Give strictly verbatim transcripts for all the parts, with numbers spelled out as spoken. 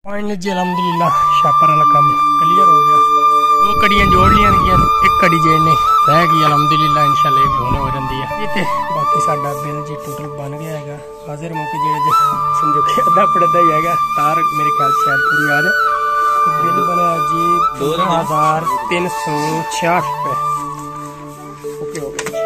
Finally जी अलहमदुलिल्लाह छापर वाला काम clear हो गया। दो कड़ियां जोड़ लिया गया, एक कड़ी जेड़ने रह गई अलहमदुलिल्लाह इंशाल्लाह ये भी होने हो जाती है। ये बाकी साडा बिल जी टोटल बन गया है। हाजिर मौके जेड़े समझो कि अद्धा पड़दा ही है, तार मेरे ख्याल शायद पूरी आ जाए। बिल बना जी दो हजार तीन सौ छियाठ रुपये। ओके हो गया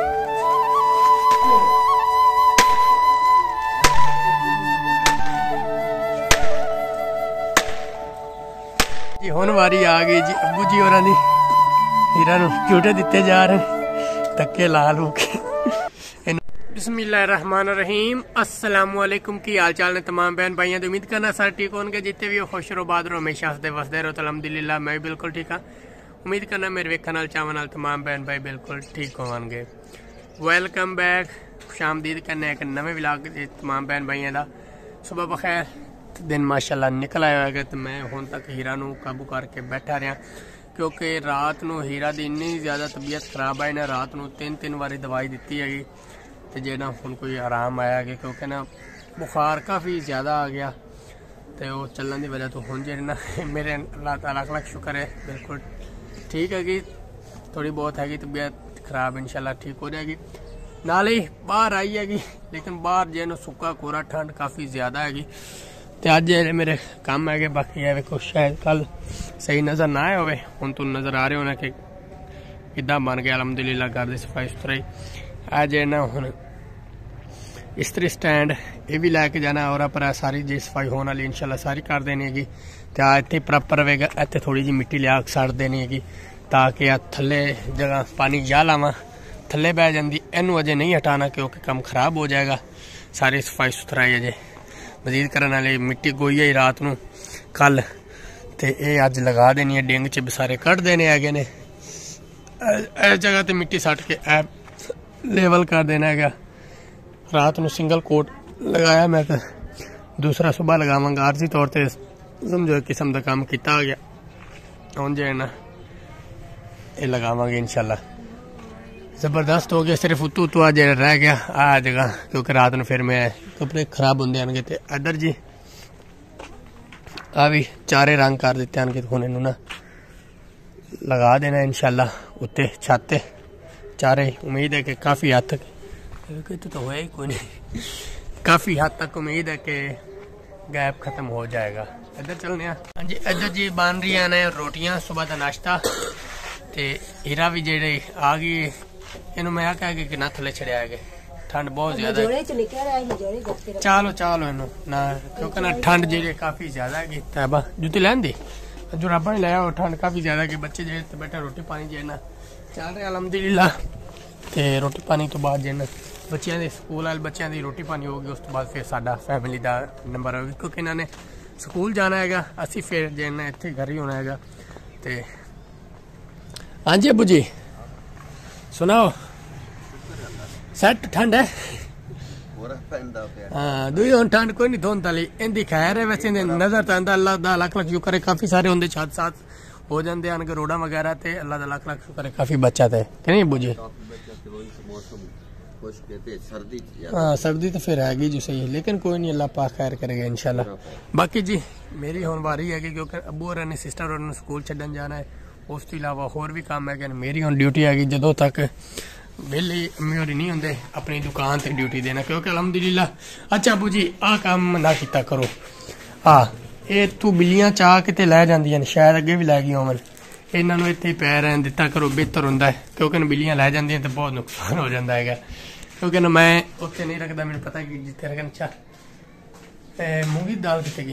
जी। हुण वारी आ गई जी अबू जी होरां दी हीरा नूं झूटे दिते जा रहे धक्के ला लू के। बिस्मिल्लाहिर्रहमानिर्रहीम, अस्सलामुअलैकुम। की हाल चाल ने तमाम बहन भाइयों, उम्मीद करना सारे ठीक होंगे। जितने भी हो खुश रहो, बाद रहो, हमेशा हंसदे वसदे रहो। तो अल्हम्दुलिल्लाह मैं भी बिल्कुल ठीक हाँ। उम्मीद करना मेरे वेखण नाल चाहण नाल तमाम बहन भाई बिल्कुल ठीक होवणगे। वेलकम बैक, खुशामदीद करने एक नवे व्लॉग तमाम बहन भाइयों का। सुबह बखैर, दिन माशाल्लाह निकल आया है। तो मैं हुण तक हीरा नूं काबू करके बैठा रहा, क्योंकि रात नूं हीरा दी इन्नी ज़्यादा तबीयत खराब है। इन्हें रात नूं तीन तीन बारी दवाई दी है तो जे ना हुण कोई आराम आया कि क्योंकि ना बुखार काफ़ी ज़्यादा आ गया। तो वो चलने की वजह तो हुण जे ना मेरे अल्लाह ताला लख शुक्र है बिल्कुल ठीक है कि थोड़ी बहुत हैगी तबीयत खराब, इंशाल्लाह ठीक हो जाएगी। नाले ही बाहर आई हैगी, लेकिन बाहर जे ना सुक्का कोरा ठंड काफ़ी ज़्यादा हैगी। तो अज मेरे काम है। बाकी है वेखो शायद कल सही नज़र ना आए होवे, हुण तुम नज़र आ रहे होना कि किद्दां बन गया अलहमदुलिल्लाह घर की सफाई सुथराई। अज ना हुण इस्त्री स्टैंड ये भी लैके जाना और पर सारी जी सफाई होने वाली इंशाल्लाह सारी कर देनी हैगी। तो आ इत्थे प्रॉपर रहेगा, इत्थे थोड़ी जी मिट्टी लिया सड़ देनी हैगी ताकि आ थल्ले जगह पानी जा लावा थल्ले बह जाती। इनू अजे नहीं हटाना क्योंकि काम खराब हो जाएगा। सारी सफाई सुथराई अजे मजीद करने वाली मिट्टी गोई है रात नूं कल, तो ये अज लगा देनी है। डिंग च बसारे कट देने है ने, इस जगह तो मिट्टी सट के ऐ लेवल कर देना है। रात नूं सिंगल कोट लगाया मैं, तो दूसरा सुबह लगावांगा आरजी तौर पर। समझो एक किस्म का काम किया गया। हुण जे ना ये लगावांगे इंशाल्लाह। जबरदस्त हो गया। सिर्फ उतू उतू आज रह गया आ जगह, क्योंकि रात में फिर मैं कपड़े खराब होंगे आने। तो इधर जी आ भी चारे रंग कर दिते हैं, हुण इनू ना लगा देना इंशाल्लाह उत्ते छत चारे। उम्मीद है कि काफ़ी हद तक तो होया ही कोई नहीं, काफ़ी हद तक उम्मीद है कि गैप खत्म हो जाएगा। इधर चलने हाँ जी। इधर जी बन रही ने रोटियां, सुबह का नाश्ता। तो हीरा भी जेड़े आ गई, इनू मैं कह के कितना थले छड़िया है, ठंड बहुत ज्यादा है। चलो चलो इनू ना, क्योंकि ना ठंड जी काफी ज्यादा है। तैबा जुत्ती लैन दी जुराबा नहीं लाया, ठंड काफी ज्यादा है। बच्चे जे बैठे रोटी पानी जे ना चल रहे अलहमदुलिल्लाह। तो रोटी पानी तो बाद जे ना बच्चों के स्कूल वाले बच्चों की रोटी पानी होगी, उस तो बाद फिर साडा फैमिली का नंबर होगा, क्योंकि इन्होंने स्कूल जाना है। असी फिर जे ना इत्थे घर ही होना है। तो हाँ जी अबू जी सुनाओ, सैट ठंड है? हाँ दुई हम ठंड कोई नहीं धोन ताली इंदी खैर है। वैसे नजर तो आंदा अल्लाह दा लख लख शुक्र है, काफी सारे होंगे छत साथ हो जाते हैं रोडा वगैरह। ते अल्लाह दा लख लख शुक्र है, काफी बचत है कि नहीं बुझे। हाँ सर्दी तो फिर हैगी जो सही है, लेकिन कोई नहीं अल्लाह पाक खैर करेगा इंशाल्लाह। बाकी जी मेरी हुण वारी है क्योंकि अबू होरां ने सिस्टर होरां ने स्कूल छड्डन जाना है। उस तो इलावा होर भी काम है। मेरी हुण ड्यूटी हैगी जदों तक वेले अम्मी होरी नहीं होंदे अपनी दुकान से ड्यूटी देना, क्योंकि अलहमदुलिल्लाह। अच्छा अबू जी आ काम ना किया करो। हाँ ये तू बिल्लियां चाह के लै जांदियां, शायद अगे भी लै गई होवन। इन्हों इत्थे ही पै रहन दिता करो, बेहतर होंदा है। क्योंकि बिल्लियां लै जांदियां तो बहुत नुकसान हो जाता है, क्योंकि ना मैं उत्थे नहीं रखता, मैंने पता कि जिथे रखन। अच्छा मूंगी दी दाल कितने गई?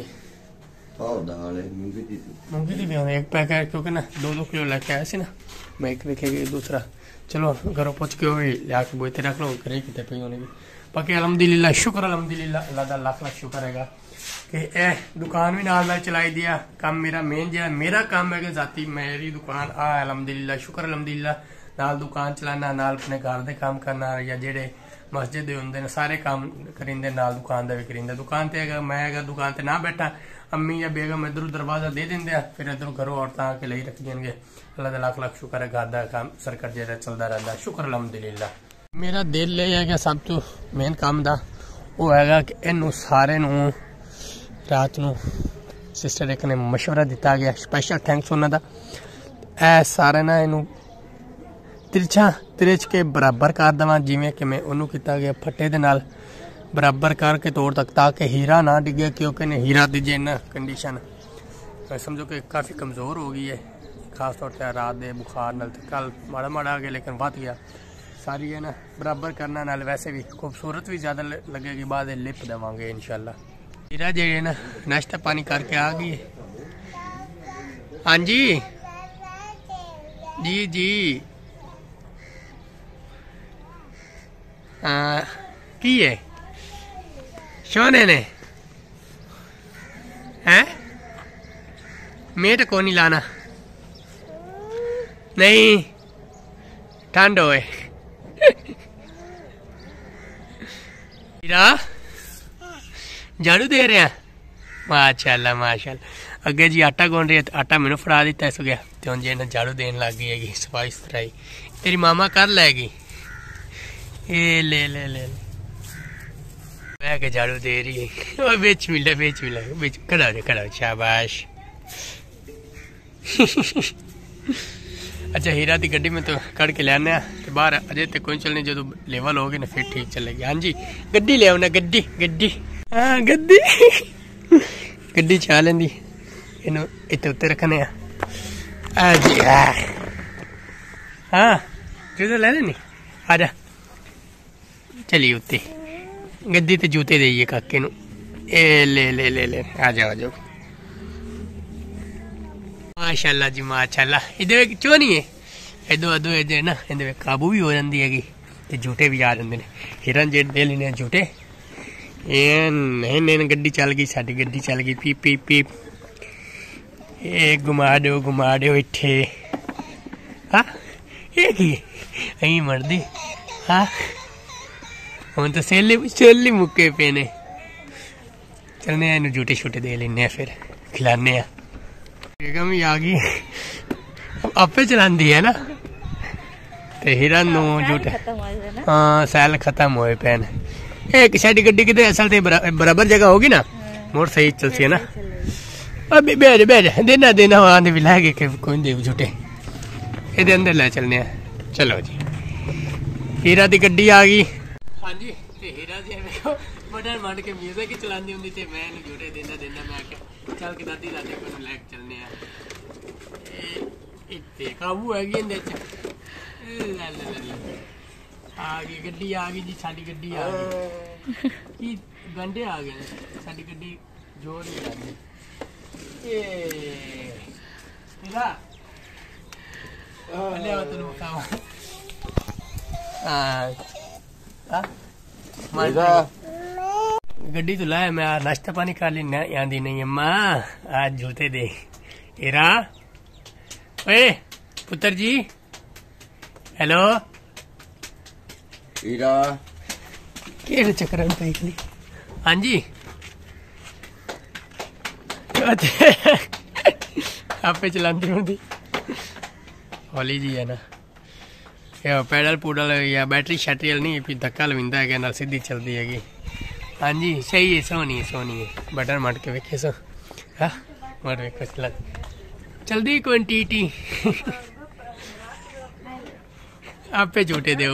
मूंगी दी भी आने एक पैकेट, क्योंकि ना दो दो किलो लैके आया सी ना मैं, एक देखेगी दूसरा। चलो घरों पुछ के लिया के बोते रख लो, घरे कितने पी होने की। बाकी अलहमदुलिल्लाह शुक्र अलहमदुलिल्लाह अल्लाह दा लख लख शुक्र है कि ए दुकान भी नाल नाल चलाई दिया। काम मेरा मेन जो मेरा काम है कि जाती मेरी दुकान आ अलहमदुलिल्लाह शुक्र अलहमदुलिल्लाह। नाल दुकान चलाना, नाल अपने घर के काम करना, या जेडे मस्जिद होंगे ने सारे काम करेंदे, नाल दुकान का भी करेंदे। दुकान ते अगर मैं अगर दुकान ते ना बैठा, अम्मी या बेगम इधर दरवाजा दे देंगे, फिर इधर घरों औरतां आके लाई रख देंगे। अल्लाह का लख लख शुक्र है, घर का काम सरकट जो चलता रहता, शुक्र अलहमदुलिल्लाह। मेरा दिल यह है कि सब तो मेन काम का वो है कि इनू सारे नू रात नू सिस्टर एक ने मशवरा दिता गया, स्पैशल थैंक्स उन्होंने। ए सारे ना इनू तिरछा तिरछ के बराबर कर देवां, जिवें कि मैं उन्होंने किया गया फट्टे दे नाल बराबर करके तोड़ तक, ताकि हीरा ना डिगे, क्योंकि ने हीरा दी जे ना कंडीशन समझो कि काफ़ी कमज़ोर हो गई है, खास तौर पर रात दे बुखार नाल। कल माड़ा माड़ा आ गया लेकिन वध गया सारी है ना बराबर करना नाल, वैसे भी खूबसूरत भी ज़्यादा लगेगी। बाद लिप देवांगे इंशाल्लाह। हीरा जी है ना नाश्ता पानी करके आ गई है। हाँ जी जी जी हाँ की है सोने ने हैं मेट को नहीं लाना, नहीं ठंड होए। हीरा झाड़ू दे रहे हैं, माशाल्लाह माशाल्लाह। अगे जी आटा गुन रही है, आटा मैंने फड़ा दिता इस गया तो हम जी झाड़ू देन लग गई है, सफाई सुथराई तेरी मामा कर लेगी। ये ले ले ले मैं के झाड़ू दे रही है, बेच मिले बेच मिले बेच खड़ा हो खड़ा हो, शाबाश। अच्छा हीरा की गड्डी में तो कड़ के लिया बाहर, अजे तक कोई चलनी, जो लेवल हो गए ना फिर ठीक चलेगी। हाँ जी गड्डी ले आओ ना, गड्डी गड्डी हाँ गड्डी गड्डी चा लेंदी, इनू इतने उत्ते रखने आ जी। हाँ जूते ले लेनी, आजा चलिए उत्ते गड्डी ते जूते देइए काके नू। ए ले ले ले ले आ जाओ आ जाओ। माशाल्लाह जी माशाल्लाह। इधर क्यों नहीं है इधो अदो इधर ना इधर काबू भी हो जाती हैगी ते झूठे भी आ जाते हैं। हिरन जे दे लेने झूठे। ए नहीं नहीं गड्डी चल गई, साडी गड्डी चल गई, पीप पीप पीप। ए घुमा दो घुमा दो इत्थे। हाँ ये की अहीं मरदी। हाँ हम तो सेले सेली मुक्के पे ने, चलने इन्हू झूठे छूटे दे लेने फिर खिलाने। बेगम भी आ गई, आपे चलाती है ना ते हिरन नू झूठे। हाँ सैल खत्म होए पैन। एक साइड गड्डी कितने असल ते बराबर जगह होगी ना, मोड़ सही चलती है ना। अभी बैठ बैठ देना देना आंधे भी लागे के कोई दे झूठे ये अंदर ले चलने। चलो जी हीरा दी गड्डी आ गई। हाँ जी ते हीरा जी देखो बटन मार के म्यूजिक ही चलानी होंगी ते मैं झूठे देना देना मैं आख्या चल के दादी दादी को लैक चलने आ। इतने काबू है आ गई गड्डी आ गई जी, साडी गड्डी आ गई की गंडे आ गए, साडी गड्डी जोर नहीं लगती। हीरा ले आओ तनु खावा। हां गड्डी तो लाया मैं, नाश्ता पानी खा ली आंदी नहीं अम्मा आज झूठे दे। हीरा ओए पुत्र जी हेलो हीरा केड़े चक्कर में पई गई। हाँ जी आपे चलाती होंगी हौली जी है ना, या पैडल पूडल या बैटरी शैटरी नहीं फिर धक्का लविंदा है ना सीधी चलती हैगी। हाँ जी सही है, सोनी है सोनी है। बटन मट के वेखे सो हाँ मट वेखो चला चलती कोई टी टी आपे झूठे दे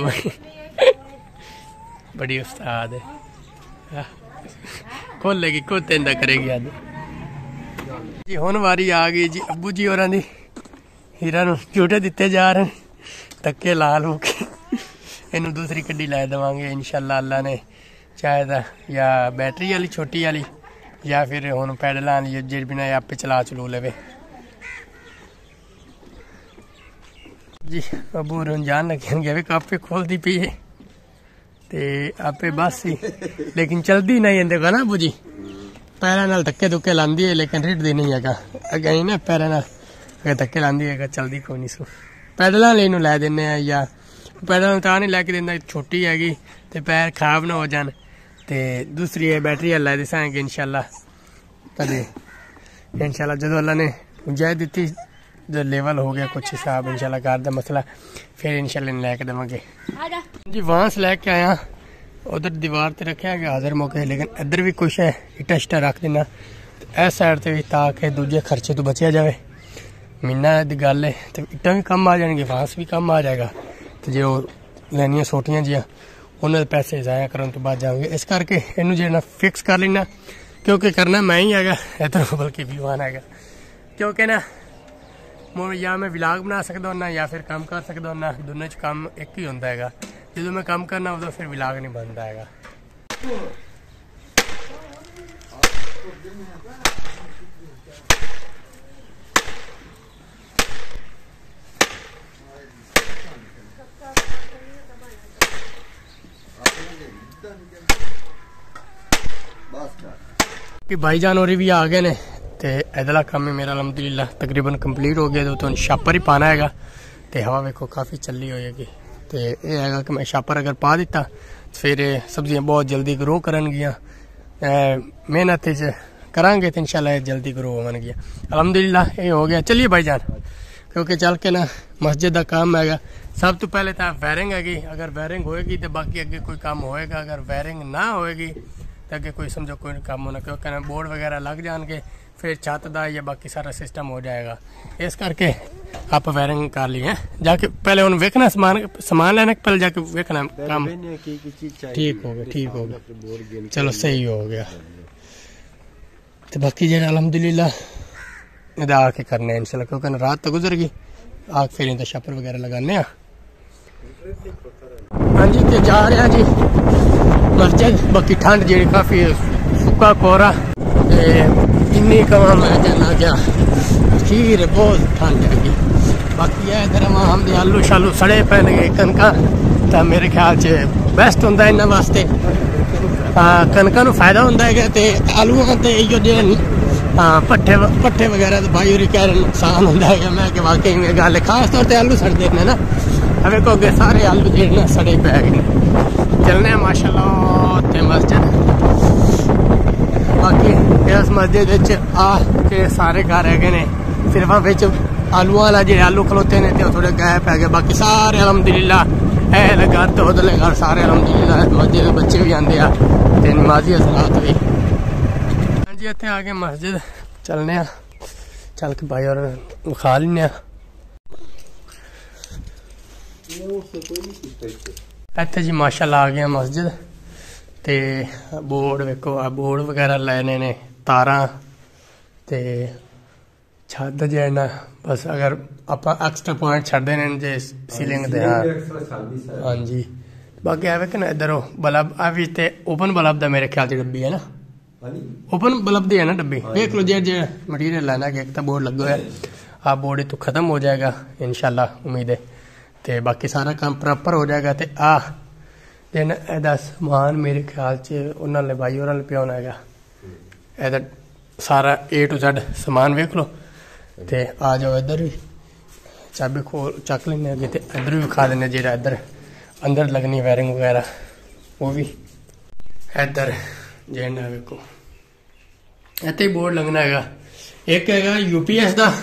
बड़ी उस्ताद है, खोल लेगी खुद तेंदा करेगी आज जी। हुण वारी आ गई जी अब्बू जी होरां दी, हीरा नूं झूठे दिते जा रहे धक्के लाल हो के। इनू दूसरी गड्डी लै देवांगे इंशाल्लाह अल्लाह ने चाहे तो, या बैटरी वाली छोटी वाली या फिर हुण पैडलां वाली जेह्ड़ी बिना आपे चला चलू लेवे जी। अबू होर जान लगे गए काफी खोलती पी है ते आपे बस ही, लेकिन चलती नहीं इंदे का ना अबू जी, पैरों नाल धक्के धुक्के लांदी है लेकिन रिटदी नहीं है। अगे ना पैरों नाल अगर धक्के लांदी है चलती कोई नहीं सो। पैडलां वाली नूं लै दिन्ने आ, या पैडलां तां नहीं लैके दिंदा छोटी हैगी ते पैर खराब ना हो जान, ते दूसरी है बैटरी वाला लै दसांगे इंशाल्लाह कदे इंशाल्लाह जदों अल्लाह ने गुंजाइश दित्ती जो लेवल हो गया कुछ हिसाब इंशाल्लाह घर दा मसला फिर इंशाल्लाह लैके देवांगे जी। वांस लैके आया उधर दीवार ते रखा गया हाजिर मौके, लेकिन इधर भी कुछ है इटा शिटा रख देना इस साइड से भी ताकि दूजे खर्चे तो बचिया जाए। महीना की गल है तो इट्टां भी कम आ जाएंगे, बांस भी कम आ जाएगा, तो जो लैनियां सोटियां जियां उन्होंने पैसे ज़ाया करने तो बाद जाएंगे। इस करके इनू जो फिक्स कर लेना, क्योंकि करना मैं ही हैगा इधर, बल्कि भी आना है, क्योंकि ना या मैं व्लॉग बना सकता हूँ या फिर काम कर सकता हूँ ना, दोनों च काम एक ही होंदा है। जो मैं काम करना उदो फिर व्लॉग नहीं बनता है। कि भाईजान होरी भी आ गए ने, तो इधरला काम है मेरा अलहमदुलिल्लाह तकरीबन कंप्लीट हो गया। तो छापर ही पाना है, तो हवा वेखो काफ़ी चली होएगी। तो यह है कि मैं छापर अगर पा दिता फिर सब्जियां बहुत जल्दी ग्रो करनगियां, मेहनत करांगे तो इंशाल्लाह जल्दी ग्रो होवनगियां। अलहमदुलिल्लाह ये हो गया। चलिए भाईजान, क्योंकि चल के ना मस्जिद का काम है। सब तो पहले तो वायरिंग हैगी, अगर वायरिंग होएगी तो बाकी अगे कोई काम होएगा, अगर वायरिंग ना होएगी तो अगे कोई समझो कोई काम होना, क्योंकि ना बोर्ड वगैरह लग जाएंगे, फिर छत दा या बाकी सारा सिस्टम हो जाएगा। इस करके आप वायरिंग कर ली है, जाके पहले उन्हें वेखना सामान सामान लेना, पहले जाके वेखना काम ठीक हो गया, ठीक हो गया, चलो सही हो गया। तो बाकी जो अलहमदुलिल्लाह इधर आके करने इंशाल्लाह, क्योंकि रात तो गुजर गई, आग फिर इधर छापर वगैरह लगाने। हाँ जी, तो जा रहे हैं जी मस्जिद। बाकी ठंड जी काफ़ी सुक्का कोहरा, इन्नी कमा मैं कहना क्या खीर बहुत ठंड हैगी। बाकी है इधर हम दे आलू शालू सड़े पैन गए, कनका तो मेरे ख्याल से बेस्ट होंगे इन्होंने वास्ते, कनका फायदा होंगे है। तो आलूआ तो इो जे हाँ पट्ठे पट्ठे वगैरह तो भाई होरी कह रहे नुकसान होंगे है। मैं कि वाकई में गल खास तौर पर आलू सड़ते हैं ना, हमें को अगे सारे आलू जो ना सड़े पै गए। चलने माशाल्लाह ते मस्जिद। बाकी इस मस्जिद आ के सारे घर है ने, सिर्फ बिच आलू वाला जो आलू खलोते ने तो थोड़े गैप है, बाकी सारे अलहमदुलिल्लाह है घर तो उधरले घर सारे अलहमदुलिल्लाह मस्जिद बच्चे भी आते हैं तो नमाजी असलात भी। हाँ जी, इतने आगे मस्जिद चलने आ, चल के भाई और खा लें। इतने जी माशाल्लाह आ गया मस्जिद, ते बोर्ड वेखो आ बोर्ड वगैरह लेने ने, तारा ते छत जो है ना, बस अगर आप एक्स्ट्रा पॉइंट छड़ देने जे सीलिंग दे। हाँ जी, बाकी है कि ना इधर बल्ब आ भी ते ओपन बल्ब दा मेरे ख्याल से डब्बी है ना, ओपन बल्ब दी है ना डब्बी। देख लो जे जे मटीरियल लेना कि एक तो बोर्ड लगे है, आ बोर्ड तो खत्म हो जाएगा इंशाल्लाह उम्मीद है, तो बाकी सारा काम प्रॉपर हो जाएगा। तो आ दिन एदा समान मेरे ख्याल से उन्होंने भाई और पे होना है, एदा सारा ए टू जेड समान वेख लो। तो आ जाओ इधर भी चाबी खोल चक लेने अगे, तो इधर भी खा लेने जो इधर अंदर लगनी वायरिंग वगैरह वो भी इधर जो ना वेखो इतने ही बोर्ड लगना है। एक है यूपीएस का,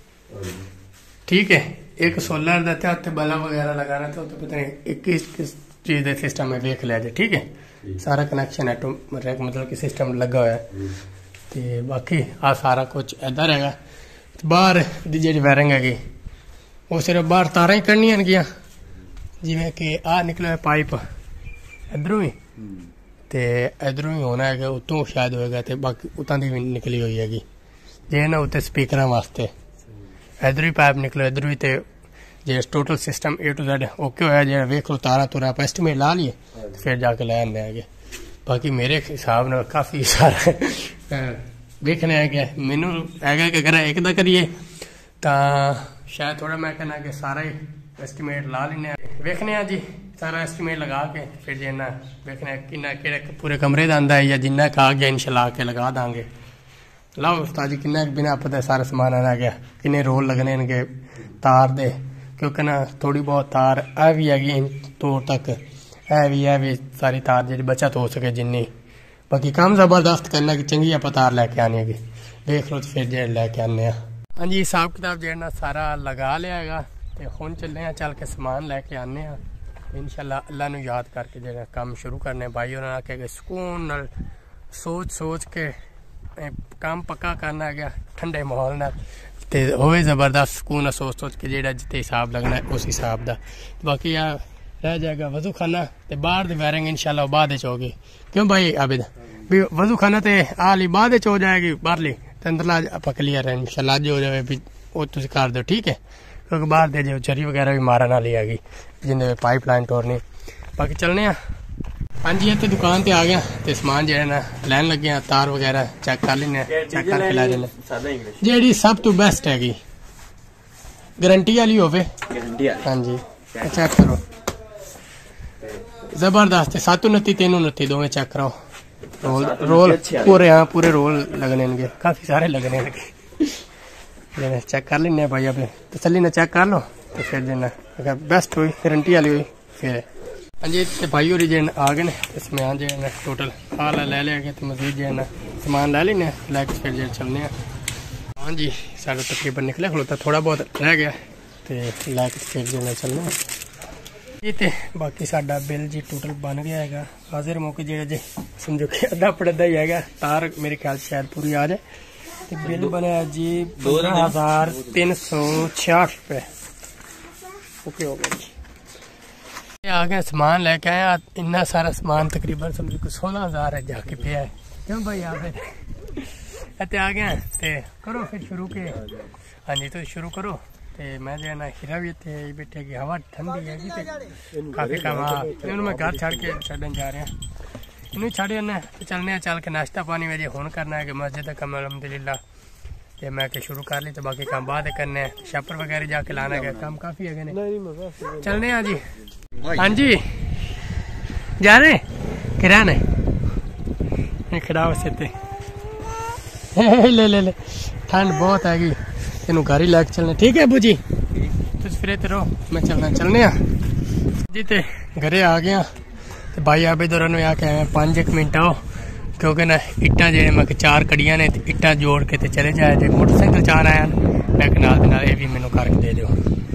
ठीक है, एक सोलर का, उत्ते बल्ब वगैरह लगाना था, तो पता नहीं किस किस चीज़ का सिस्टम में देख लिया जाए। ठीक है, सारा कनेक्शन है मतलब कि सिस्टम लगा हुआ है। तो बाकी आ सारा कुछ इधर है। बाहर दी जी वायरिंग हैगी वो सिर्फ बाहर तारा ही कढ़निया गया, जिमें कि आ निकला है पाइप इधरों ही, तो इधरों ही होना है, उतों शायद होएगा, तो बाकी उतों की भी निकली हुई हैगी जे ना उत्ते स्पीकर वास्ते। इधर भी पाइप निकलो, इधर भी, तो जे total system A to Z okay होया। जो वेख लो तारा तुरा आप एस्टिमेट ला लिए तो फिर जाके लै आने आगे। बाकी मेरे हिसाब न काफ़ी सारा वेखने है कि मैनू है कि अगर एक दा करिए तो शायद थोड़ा मैं कहना कि सारा ही एस्टिमेट ला लेने वेखने जी, सारा एस्टिमेट लगा के फिर जे ना वेखने कि पूरे कमरे का आंदा है या जिन्ना आ गया इंशाल्लाह के लगा देंगे। लाओ उस्ताद जी किन्ना बिना पता सारा समान आना गया, किन्ने रोल लगने इनके तार दे, क्योंकि ना थोड़ी बहुत तार है भी हैगी तौर तक है भी है भी सारी तार जी बचत हो सके जिन्नी। बाकी काम जबरदस्त करना कि चंगी आप तार लैके आनी है, देख लो तो फिर जे लैके आने। हाँ जी, हिसाब किताब जो सारा लगा लिया है, तो हुण चले चल के समान लैके आने इंशाल्लाह। अल्लाह नू याद करके जो काम शुरू करने भाई उन्होंने आके सुकून नाल सोच सोच के काम पक्का करना है गया ठंडे माहौल नाल ते होवे जबरदस्त सुकून सोच सोच के जेड़ा जिते हिसाब लगना है उस हिसाब दा। बाकी यार रह जाएगा वजू खाना ते बाहर दी वायरिंग इंशाल्लाह बाद च होगी। क्यों भाई आबिद भी वजू खाना ते आली बाद च हो जाएगी, बाहरली ते अंदरला आपा क्लियर है इंशाल्लाह जो हो जाए भी वो तुम कर दो ठीक है, क्योंकि बाहर दे जो चरी वगैरह भी मारा ना ली आएगी जिन्हें पाइप लाइन तोड़नी। बाकी चलने आ हाँ जी इतने दुकान ते आ गया ते समान जो है ना लैन लगे हैं, तार वगैरह चेक कर लेने चेक करके लै लेने जेडी सब तो बेस्ट हैगी गारंटी वाली होवे। हाँ जी चेक करो जबरदस्त है, सात उन्नती तीन उन्नती दोवें चेक कराओ। रोल रोल पूरे हाँ पूरे रोल लगने इनके काफी सारे लगने इनके चेक कर लेने भाई अब तसली ने चेक कर लो तो फिर जो अगर बेस्ट हुई गारंटी वाली हुई फिर हाँ जी तो भाई और जन आ गए इसमें हाँ जो है टोटल आला ले लिया तो मजीद जो है ना सामान ले लेने लैके फिर जो चलने। हाँ जी साढ़े तकरीबन निकले खलोता थोड़ा बहुत रह गया तो लैके फिर जो है चलने जी। तो बाकी साडा बिल जी टोटल बन गया है हाजिर मौके जो जे समझो कि अद्धा पड़दा ही है, तार मेरे ख्याल शायद पूरी आ जाए तो बिल बनया जी पंद्रह हजार तीन सौ छियाठ रुपये ओके हो गया जी। आ गया सामान लेके आया इन्ना सारा सामान तकरीबन समझो कि सोलह हजार है जाके पे है। क्यों भाई आप इतने आ गया तो करो फिर शुरू के। हाँ जी तो शुरू करो ते मैं जो है ना हीरा भी इतने बैठे की हवा ठंडी है काफी कम। हाँ मैं घर छड़ के छड़न जा रहे हैं इन्हें छड़ जाना तो चलने चल के नाश्ता पानी में हुन करना है कि मस्जिद का कम अलहमदुलिल्लाह ते मैं के शुरू कर ली तो बाकी काम बाद करने हैं छापर वगैरह जाके लाना है काम काफी है चलने हैं जी। हाँ जी जा रहे किराने खड़ा से ले ले ले ठंड बहुत हैगी तेन गाड़ी लैके चलने ठीक है अबू जी तुम फिर रहो मैं चलना चलने जी। तो घरे आ गया तो भाई आबे दौर आके आए पाँच एक मिनट आओ क्योंकि ना इट्टा जे मैं चार कड़ियां ने इट्टा जोड़ के चले जाए जो मोटरसाइकिल चार आया मैं नाल नाल ये भी मैनू करके दे दो।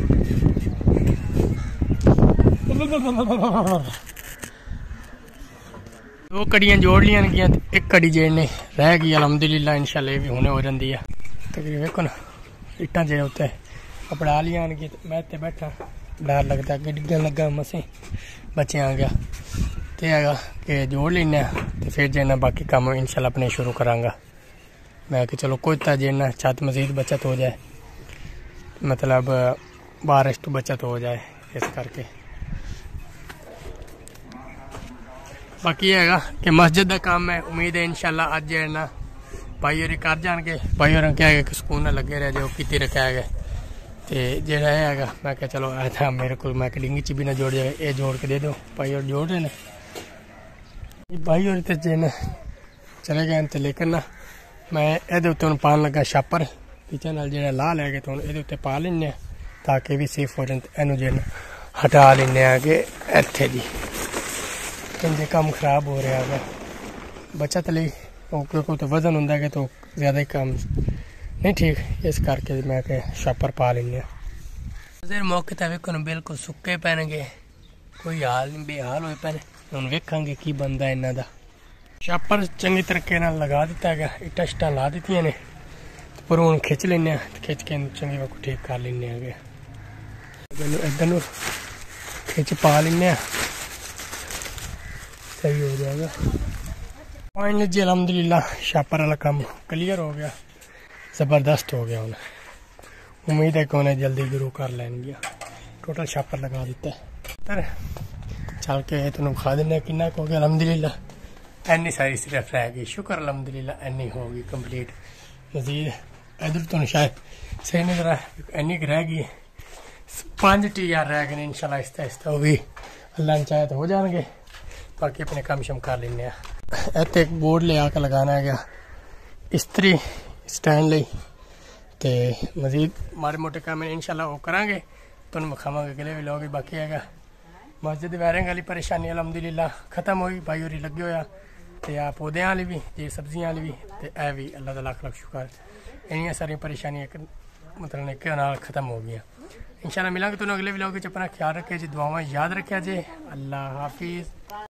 दो कड़ियां जोड़ लिया गया एक कड़ी जेड़ने रह गई अलहमदुलिल्लाह इंशाल्लाह ये भी हुणे हो जाती है तकरीबन देखो ना इट्टा जे उत्ते अपड़ा लिया मैं इतने बैठा डर लगता कि डिगन लगा मसे बच्चे आ गया तो है कि जोड़ लेना तो फिर जो बाकी काम इंशाल्लाह अपने शुरू करांगा। मैं कि चलो कोई तो जो छत मजीद बचत हो जाए मतलब बारिश तो बचत हो जाए इस करके। बाकी है कि मस्जिद का काम है उम्मीद है इंशाल्लाह अज जो है ना भाई होरी कर जाएंगे भाई होर क्या है कि सुकून लगे रहे जो की रखा है तो जोड़ा है मैं क्या चलो था मेरे को मैं डिंगी च भी ना जोड़ जाए ये जोड़ के दे दो भाई और जोड़ रहे हैं भाई और जे चले गए तो लेकिन ना मैं ये उत्ते पान लगा छापर पीछे नाल जो ला लैके तो ये उत्ते पा लें ताकि भी सेफ हो जाए इनू जो हटा लें कि इतने जी इंजे काम खराब हो रहा है बचत ली क्योंकि तो वजन होंगे कि तो ज़्यादा ही काम नहीं ठीक इस करके मैं के छापर पा लें। फिर मौके तो वेखो बिल्कुल सुक्के पैनगे कोई हाल नहीं बेहाल हो पैने हम वेखा की बनता इन्हों का। छापर चंगी तरीके लगा दिता है इट्टा शिट्टा ला दी ने पर हूँ खिंच लें खिंच के चंगी वक्त ठीक कर लें इधर खिंच पा लें सही हो जाएगा। फाइनली जी अलहमदुलिल्लाह छापर वाला काम क्लियर हो गया जबरदस्त हो गया उन्हें उम्मीद है कि उन्हें जल्दी गुरु कर लेंगे टोटल छापर लगा दिता है चल के तुम खा देना कि हो गया अलहमदुलिल्लाह इन्नी सारी सिर्फ रह गई शुक्र अलहमदुलिल्लाह इन्नी होगी कंप्लीट मजीद इधर तो शायद सही नहीं करा इन्नी रह गई पाँच टी यार रह गए इंशाल्लाह आहिस्ता आहिस्ता वो भी अल्लाह ने चाहे तो हो जाएंगे बाकी अपने काम शम कर लें। इतने एक बोर्ड ले आकर लगाना गया इस्त्री स्टैंड ली तो मजीद माड़े मोटे काम इंशाल्लाह वो करांगे तो विखावे अगले भी लोग बाकी है मस्जिद वायरिंग वाली परेशानी अलहमदुलिल्लाह खत्म हुई भाई होरी लगे होया तो आ पौधे वाली भी ये सब्जियां वाली भी तो यह भी अल्लाह का लख लख शुक्र इन्नियां सारियां परेशानियां मतलब एक नाल खत्म हो गई इंशाल्लाह मिलांगे तो अगले व्लॉग में अपना ख्याल रखे जी दुआवां याद रखा जे अल्लाह हाफिज़।